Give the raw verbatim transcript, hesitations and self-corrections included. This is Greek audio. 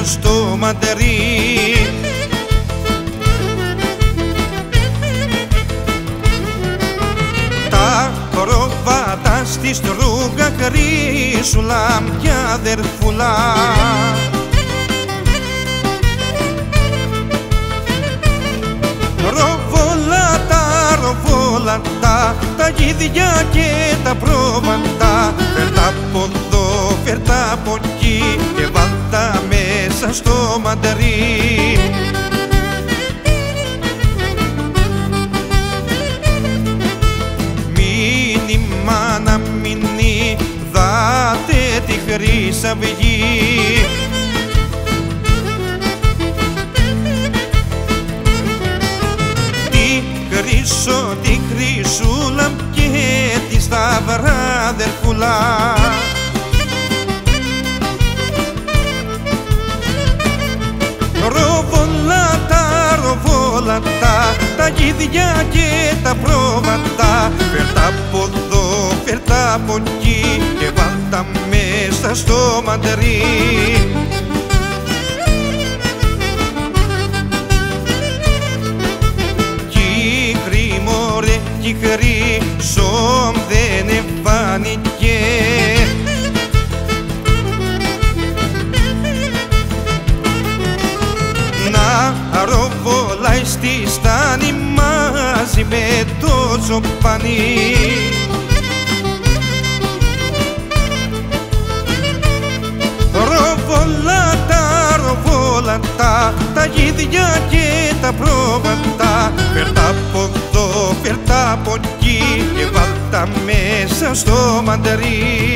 στο μαντερί. Τα πρόβατα στη στρούγα χρήσουλα μια αδερφούλα. Ροβολάτα, ροβολάτα, τα γίδια και τα πρόβατα, φέρτα από εδώ, φέρτα από εκεί και βάλτα μέσα στο μαντερί. Μείνει μάνα, μείνει, δάτε τη χρυσαυγή. Χρυσό τη χρυσούλα και τη σταυρά αδερφούλα. Ροβολάτα, ροβολάτα, τα γίδια και τα πρόβατα, φέρτα από εδώ, φέρτα από εκεί και βάλτα μέσα στο μαντερί. Κι χρυσό δεν εφάνηκε, να ροβολάει στη στάνη μαζί με το τσοπάνι. Ροβολάτα, ροβολάτα, τα γίδια και τα πρόβατα, φέρτα από εδώ, φέρτα από εκεί και βάλτα μέσα στο μαντερί.